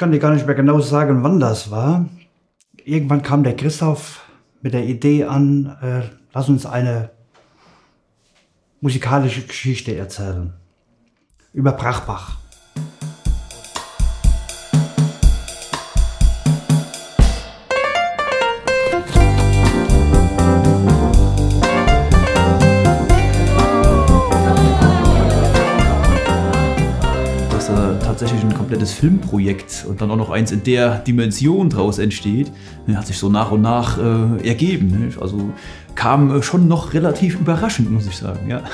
kann dir gar nicht mehr genau sagen, wann das war. Irgendwann kam der Christoph mit der Idee an, lass uns eine musikalische Geschichte erzählen. Über Brachbach. Tatsächlich ein komplettes Filmprojekt und dann auch noch eins in der Dimension draus entsteht, hat sich so nach und nach ergeben. Also kam schon noch relativ überraschend, muss ich sagen. Ja.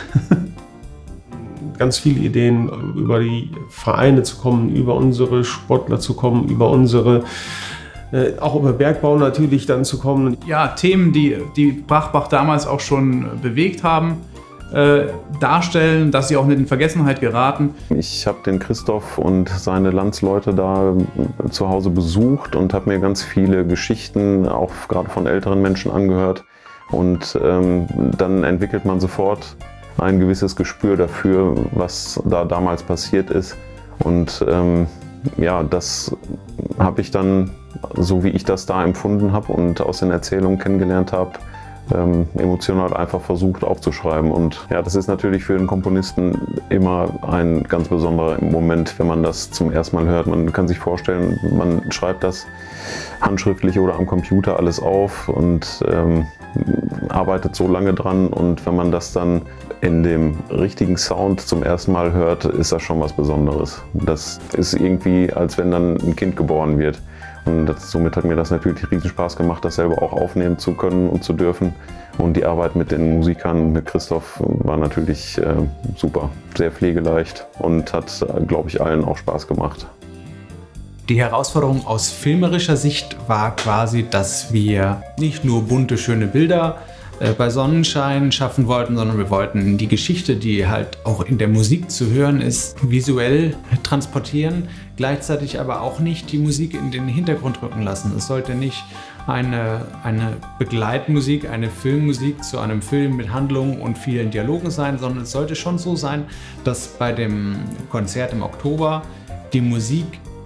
Ganz viele Ideen, über die Vereine zu kommen, über unsere Sportler zu kommen, über unsere, auch über Bergbau natürlich dann zu kommen. Ja, Themen, die Brachbach damals auch schon bewegt haben, darstellen, dass sie auch nicht in Vergessenheit geraten. Ich habe den Christoph und seine Landsleute da zu Hause besucht und habe mir ganz viele Geschichten, auch gerade von älteren Menschen, angehört. Und dann entwickelt man sofort ein gewisses Gespür dafür, was da damals passiert ist. Und ja, das habe ich dann, so wie ich das da empfunden habe und aus den Erzählungen kennengelernt habe, emotional einfach versucht aufzuschreiben. Und ja, das ist natürlich für den Komponisten immer ein ganz besonderer Moment, wenn man das zum ersten Mal hört. Man kann sich vorstellen, man schreibt das handschriftlich oder am Computer alles auf und arbeitet so lange dran, und wenn man das dann in dem richtigen Sound zum ersten Mal hört, ist das schon was Besonderes. Das ist irgendwie, als wenn dann ein Kind geboren wird. Und somit hat mir das natürlich riesen Spaß gemacht, das selber auch aufnehmen zu können und zu dürfen. Und die Arbeit mit den Musikern, mit Christoph, war natürlich super, sehr pflegeleicht und hat, glaube ich, allen auch Spaß gemacht. Die Herausforderung aus filmerischer Sicht war quasi, dass wir nicht nur bunte, schöne Bilder bei Sonnenschein schaffen wollten, sondern wir wollten die Geschichte, die halt auch in der Musik zu hören ist, visuell transportieren, gleichzeitig aber auch nicht die Musik in den Hintergrund rücken lassen. Es sollte nicht eine Begleitmusik, eine Filmmusik zu einem Film mit Handlungen und vielen Dialogen sein, sondern es sollte schon so sein, dass bei dem Konzert im Oktober die Musik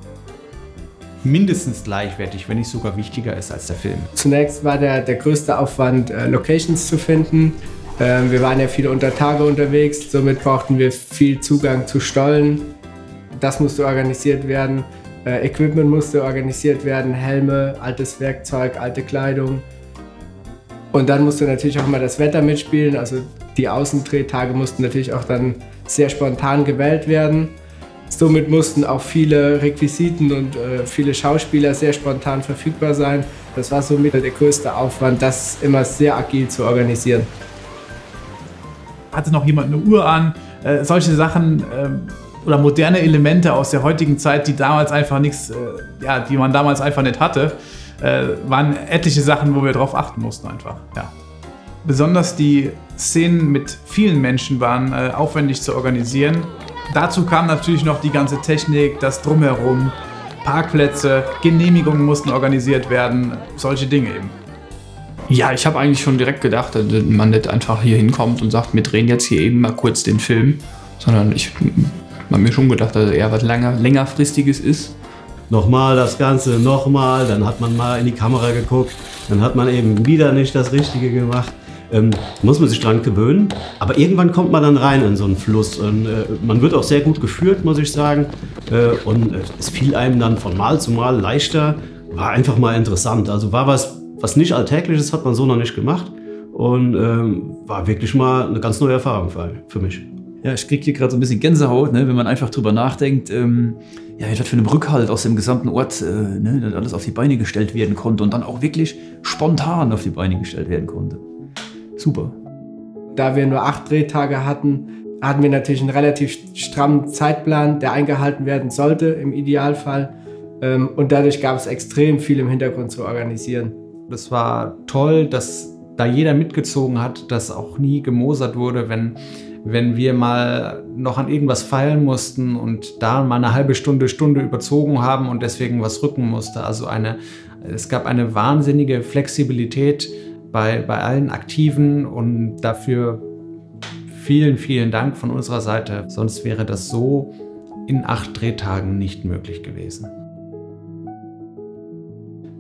mindestens gleichwertig, wenn nicht sogar wichtiger ist als der Film. Zunächst war der größte Aufwand, Locations zu finden. Wir waren ja viele unter Tage unterwegs, somit brauchten wir viel Zugang zu Stollen. Das musste organisiert werden, Equipment musste organisiert werden, Helme, altes Werkzeug, alte Kleidung. Und dann musste natürlich auch mal das Wetter mitspielen, also die Außendrehtage mussten natürlich auch dann sehr spontan gewählt werden. Somit mussten auch viele Requisiten und viele Schauspieler sehr spontan verfügbar sein. Das war somit der größte Aufwand, das immer sehr agil zu organisieren. Hatte noch jemand eine Uhr an? Solche Sachen oder moderne Elemente aus der heutigen Zeit, die damals einfach nichts, die man damals einfach nicht hatte, waren etliche Sachen, wo wir drauf achten mussten einfach. Ja. Besonders die Szenen mit vielen Menschen waren aufwendig zu organisieren. Dazu kam natürlich noch die ganze Technik, das Drumherum, Parkplätze, Genehmigungen mussten organisiert werden, solche Dinge eben. Ja, ich habe eigentlich schon direkt gedacht, dass man nicht einfach hier hinkommt und sagt, wir drehen jetzt hier eben mal kurz den Film, sondern ich habe mir schon gedacht, dass es eher was längerfristiges ist. Nochmal das Ganze, nochmal, dann hat man mal in die Kamera geguckt, dann hat man eben wieder nicht das Richtige gemacht. Muss man sich dran gewöhnen, aber irgendwann kommt man dann rein in so einen Fluss und man wird auch sehr gut geführt, muss ich sagen, und es fiel einem dann von Mal zu Mal leichter, war einfach mal interessant, also war was nicht Alltägliches, hat man so noch nicht gemacht und war wirklich mal eine ganz neue Erfahrung für mich. Ja, ich kriege hier gerade so ein bisschen Gänsehaut, ne, wenn man einfach drüber nachdenkt, ja, mit was für einem Rückhalt aus dem gesamten Ort dass alles auf die Beine gestellt werden konnte und dann auch wirklich spontan auf die Beine gestellt werden konnte. Super. Da wir nur 8 Drehtage hatten wir natürlich einen relativ strammen Zeitplan, der eingehalten werden sollte im Idealfall. Und dadurch gab es extrem viel im Hintergrund zu organisieren. Das war toll, dass da jeder mitgezogen hat, dass auch nie gemosert wurde, wenn wir mal noch an irgendwas feilen mussten und da mal eine halbe Stunde überzogen haben und deswegen was rücken musste. Also es gab eine wahnsinnige Flexibilität bei allen Aktiven und dafür vielen, vielen Dank von unserer Seite. Sonst wäre das so in 8 Drehtagen nicht möglich gewesen.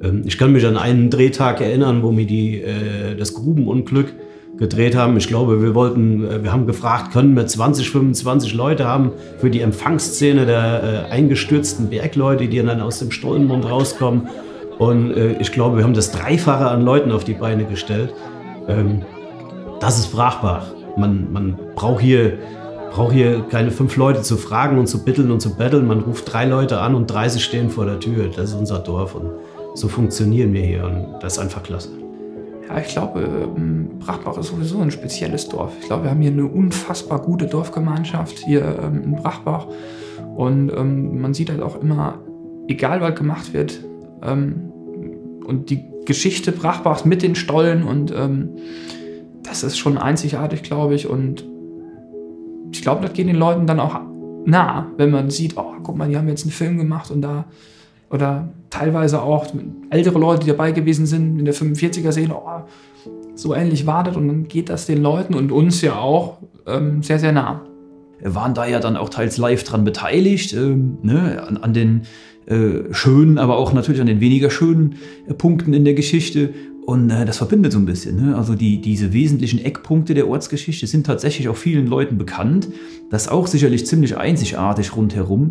Ich kann mich an einen Drehtag erinnern, wo wir das Grubenunglück gedreht haben. Ich glaube, wir haben gefragt, können wir 20, 25 Leute haben für die Empfangsszene der eingestürzten Bergleute, die dann aus dem Stollenmund rauskommen. Und ich glaube, wir haben das Dreifache an Leuten auf die Beine gestellt. Das ist Brachbach. Man braucht hier keine 5 Leute zu fragen und zu bitteln und zu betteln. Man ruft 3 Leute an und 30 stehen vor der Tür. Das ist unser Dorf und so funktionieren wir hier und das ist einfach klasse. Ja, ich glaube, Brachbach ist sowieso ein spezielles Dorf. Ich glaube, wir haben hier eine unfassbar gute Dorfgemeinschaft hier in Brachbach. Und man sieht halt auch immer, egal was gemacht wird, und die Geschichte Brachbachs mit den Stollen und das ist schon einzigartig, glaube ich. Und ich glaube, das geht den Leuten dann auch nah, wenn man sieht, oh, guck mal, die haben jetzt einen Film gemacht und da, oder teilweise auch ältere Leute, die dabei gewesen sind, in der 45er sehen, oh, so ähnlich war das und dann geht das den Leuten und uns ja auch sehr, sehr nah. Wir waren da ja dann auch teils live dran beteiligt, an den schönen, aber auch natürlich an den weniger schönen Punkten in der Geschichte. Und das verbindet so ein bisschen. Ne? Also diese wesentlichen Eckpunkte der Ortsgeschichte sind tatsächlich auch vielen Leuten bekannt. Das ist auch sicherlich ziemlich einzigartig rundherum.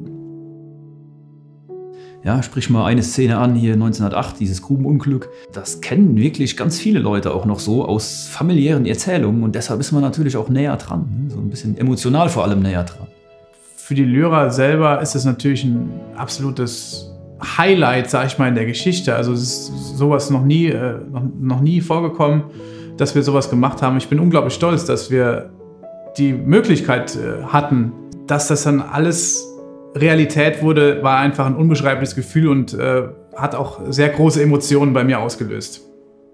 Ja, sprich mal eine Szene an, hier 1908, dieses Grubenunglück. Das kennen wirklich ganz viele Leute auch noch so aus familiären Erzählungen. Und deshalb ist man natürlich auch näher dran. Ne? So ein bisschen emotional vor allem näher dran. Für die Lyra selber ist es natürlich ein absolutes Highlight, sag ich mal, in der Geschichte. Also es ist sowas noch nie vorgekommen, dass wir sowas gemacht haben. Ich bin unglaublich stolz, dass wir die Möglichkeit hatten, dass das dann alles Realität wurde, war einfach ein unbeschreibliches Gefühl und hat auch sehr große Emotionen bei mir ausgelöst.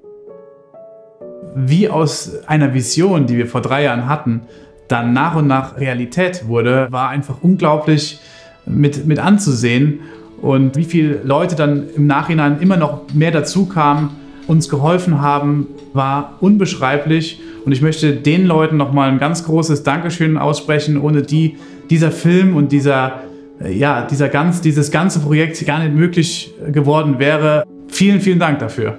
Wie aus einer Vision, die wir vor 3 Jahren hatten, dann nach und nach Realität wurde, war einfach unglaublich mit anzusehen. Und wie viele Leute dann im Nachhinein immer noch mehr dazu kamen, uns geholfen haben, war unbeschreiblich. Und ich möchte den Leuten nochmal ein ganz großes Dankeschön aussprechen, ohne die dieser Film und dieses ganze Projekt gar nicht möglich geworden wäre. Vielen, vielen Dank dafür.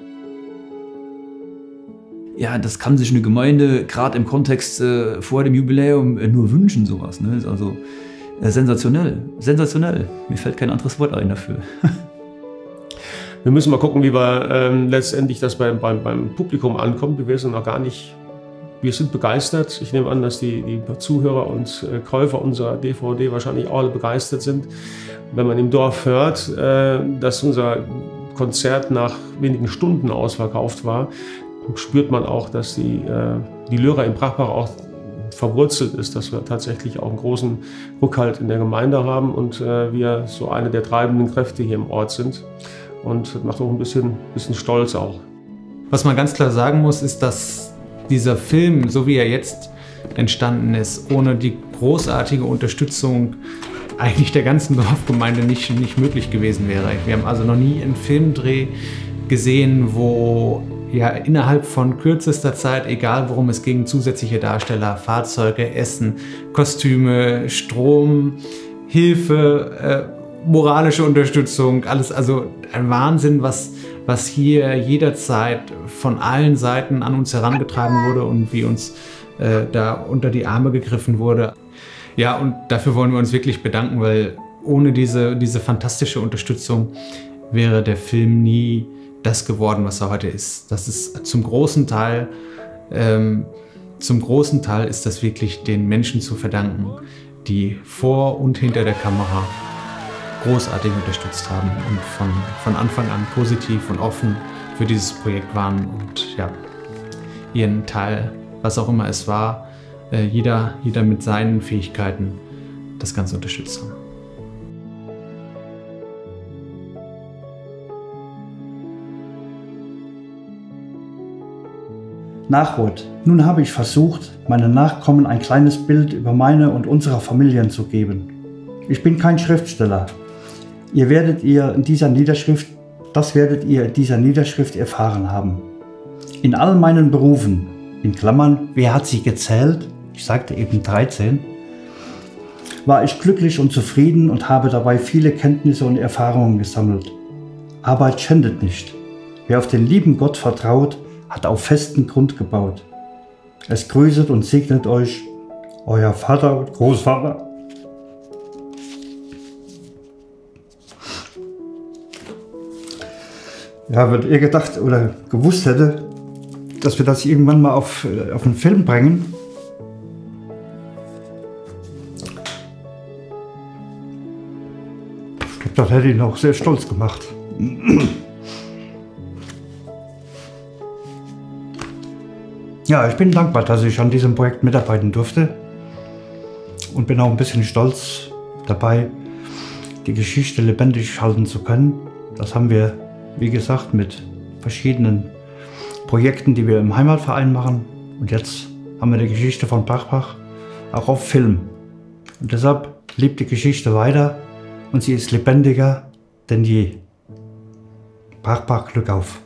Ja, das kann sich eine Gemeinde gerade im Kontext vor dem Jubiläum nur wünschen, sowas. Ne? Also sensationell, sensationell. Mir fällt kein anderes Wort ein dafür. Wir müssen mal gucken, wie wir letztendlich das beim Publikum ankommt. Wir sind noch gar nicht, wir sind begeistert. Ich nehme an, dass die Zuhörer und Käufer unserer DVD wahrscheinlich auch alle begeistert sind. Wenn man im Dorf hört, dass unser Konzert nach wenigen Stunden ausverkauft war, spürt man auch, dass die Lyra in Brachbach auch verwurzelt ist, dass wir tatsächlich auch einen großen Rückhalt in der Gemeinde haben und wir so eine der treibenden Kräfte hier im Ort sind. Und das macht auch ein bisschen stolz auch. Was man ganz klar sagen muss, ist, dass dieser Film, so wie er jetzt entstanden ist, ohne die großartige Unterstützung eigentlich der ganzen Dorfgemeinde nicht möglich gewesen wäre. Wir haben also noch nie einen Filmdreh gesehen, wo ja innerhalb von kürzester Zeit, egal worum es ging, zusätzliche Darsteller, Fahrzeuge, Essen, Kostüme, Strom, Hilfe, moralische Unterstützung, alles, also ein Wahnsinn, was hier jederzeit von allen Seiten an uns herangetragen wurde und wie uns da unter die Arme gegriffen wurde. Ja, und dafür wollen wir uns wirklich bedanken, weil ohne diese fantastische Unterstützung wäre der Film nie das geworden, was er heute ist. Das ist zum großen Teil ist das wirklich den Menschen zu verdanken, die vor und hinter der Kamera großartig unterstützt haben und von Anfang an positiv und offen für dieses Projekt waren und ja, ihren Teil, was auch immer es war, jeder mit seinen Fähigkeiten das Ganze unterstützt haben. Nachwort. Nun habe ich versucht, meinen Nachkommen ein kleines Bild über meine und unsere Familien zu geben. Ich bin kein Schriftsteller. Das werdet ihr in dieser Niederschrift erfahren haben. In all meinen Berufen, in Klammern, wer hat sie gezählt? Ich sagte eben 13, war ich glücklich und zufrieden und habe dabei viele Kenntnisse und Erfahrungen gesammelt. Arbeit schändet nicht. Wer auf den lieben Gott vertraut, hat auf festen Grund gebaut. Es grüßet und segnet euch euer Vater und Großvater. Ja, wenn ihr gedacht oder gewusst hätte, dass wir das irgendwann mal auf einen Film bringen, ich glaube, das hätte ihn auch sehr stolz gemacht. Ja, ich bin dankbar, dass ich an diesem Projekt mitarbeiten durfte und bin auch ein bisschen stolz dabei, die Geschichte lebendig halten zu können. Das haben wir, wie gesagt, mit verschiedenen Projekten, die wir im Heimatverein machen. Und jetzt haben wir die Geschichte von Brachbach auch auf Film. Und deshalb lebt die Geschichte weiter und sie ist lebendiger denn je. Brachbach, Glück auf!